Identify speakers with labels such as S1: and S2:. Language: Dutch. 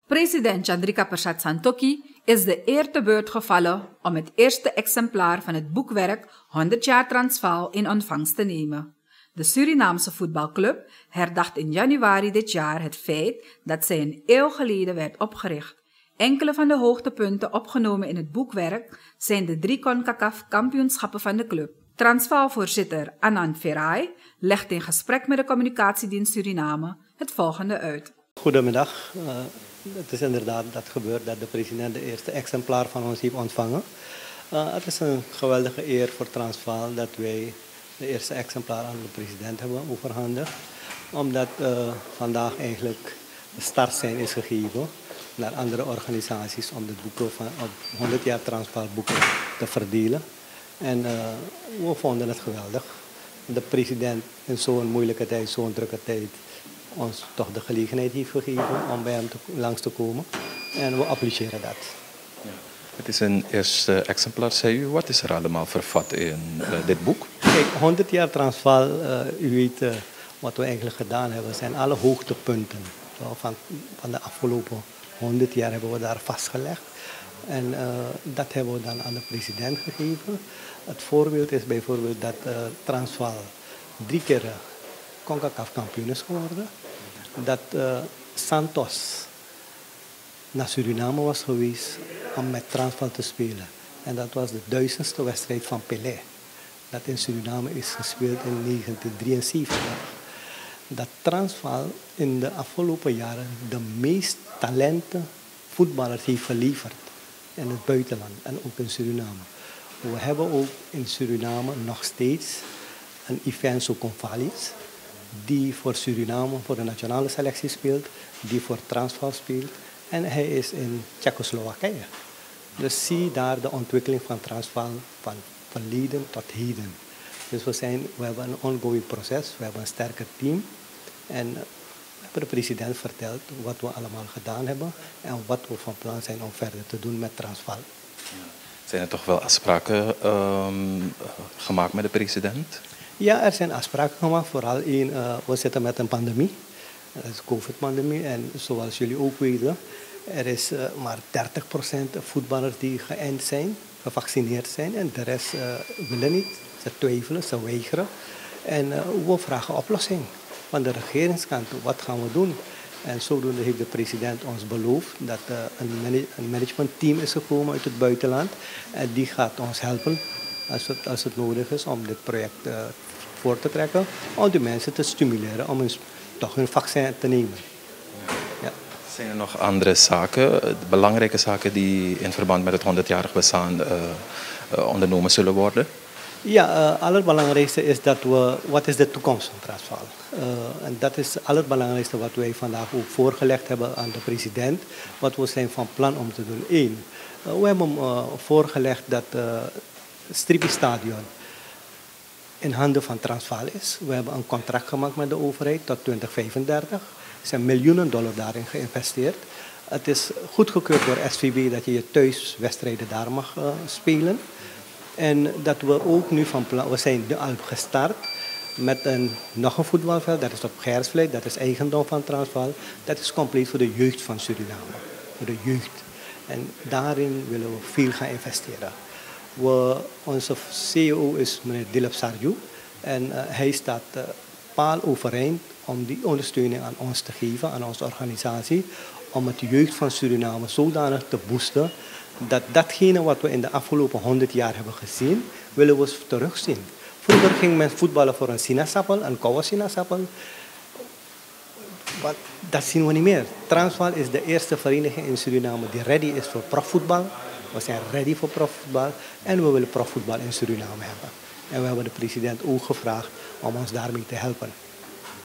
S1: President Chandrika Persat Santokhi is de eer te beurt gevallen om het eerste exemplaar van het boekwerk 100 jaar Transvaal in ontvangst te nemen. De Surinaamse voetbalclub herdacht in januari dit jaar het feit dat zij een eeuw geleden werd opgericht. Enkele van de hoogtepunten opgenomen in het boekwerk zijn de 3 CONCACAF-kampioenschappen van de club. Transvaal-voorzitter Anand Ferai legt in gesprek met de communicatiedienst Suriname het volgende uit.
S2: Goedemiddag. Het is inderdaad dat gebeurd dat de president de eerste exemplaar van ons heeft ontvangen. Het is een geweldige eer voor Transvaal dat wij de eerste exemplaar aan de president hebben overhandigd. Omdat vandaag eigenlijk de startsein is gegeven naar andere organisaties om de boeken van 100 jaar Transvaal boeken te verdelen. En we vonden het geweldig. De president in zo'n moeilijke tijd, zo'n drukke tijd, ons toch de gelegenheid heeft gegeven om bij hem langs te komen. En we appreciëren dat.
S3: Ja. Het is een eerste exemplaar, zei u. Wat is er allemaal vervat in dit boek?
S2: Kijk, 100 jaar Transvaal, u weet wat we eigenlijk gedaan hebben, zijn alle hoogtepunten. Van de afgelopen 100 jaar hebben we daar vastgelegd. En dat hebben we dan aan de president gegeven. Het voorbeeld is bijvoorbeeld dat Transvaal 3 keer CONCACAF kampioen is geworden. Dat Santos naar Suriname was geweest om met Transvaal te spelen. En dat was de 1000ste wedstrijd van Pelé. Dat in Suriname is gespeeld in 1973. Dat Transvaal in de afgelopen jaren de meest talenten voetballers heeft geleverd in het buitenland en ook in Suriname. We hebben ook in Suriname nog steeds een Ivenso Convalis, die voor Suriname, voor de nationale selectie speelt, die voor Transvaal speelt. En hij is in Tsjechoslowakije. Dus zie daar de ontwikkeling van Transvaal van verleden tot heden. Dus we hebben een ongoing proces, we hebben een sterker team. En we hebben de president verteld wat we allemaal gedaan hebben en wat we van plan zijn om verder te doen met Transvaal.
S3: Zijn er toch wel afspraken gemaakt met de president?
S2: Ja, er zijn afspraken gemaakt. Vooral we zitten met een pandemie. Dat is de COVID-pandemie. En zoals jullie ook weten, er is maar 30% voetballers die geënt zijn, gevaccineerd zijn. En de rest willen niet. Ze twijfelen, ze weigeren. En we vragen oplossing van de regeringskant. Wat gaan we doen? En zodoende heeft de president ons beloofd dat een managementteam is gekomen uit het buitenland. En die gaat ons helpen als het nodig is om dit project voor te trekken. Om de mensen te stimuleren om toch hun vaccin te nemen. Ja.
S3: Zijn er nog andere zaken, belangrijke zaken die in verband met het 100-jarig bestaan ondernomen zullen worden?
S2: Ja, het allerbelangrijkste is wat is de toekomst van Transvaal? En dat is het allerbelangrijkste wat wij vandaag ook voorgelegd hebben aan de president. Wat we zijn van plan om te doen. 1. We hebben voorgelegd dat het Stripi-stadion in handen van Transvaal is. We hebben een contract gemaakt met de overheid tot 2035. Er zijn miljoenen dollar daarin geïnvesteerd. Het is goedgekeurd door SVB dat je thuiswedstrijden daar mag spelen. En dat we ook nu van plan, we zijn nu al gestart met nog een voetbalveld, dat is op Gersvlei, dat is eigendom van Transvaal. Dat is compleet voor de jeugd van Suriname, voor de jeugd. En daarin willen we veel gaan investeren. Onze CEO is meneer Dilip Sarju en hij staat paal overeind om die ondersteuning aan ons te geven, aan onze organisatie, om het jeugd van Suriname zodanig te boosten dat datgene wat we in de afgelopen 100 jaar hebben gezien, willen we terugzien. Vroeger ging men voetballen voor een sinaasappel, een koude sinaasappel. Maar dat zien we niet meer. Transvaal is de eerste vereniging in Suriname die ready is voor profvoetbal. We zijn ready voor profvoetbal en we willen profvoetbal in Suriname hebben. En we hebben de president ook gevraagd om ons daarmee te helpen.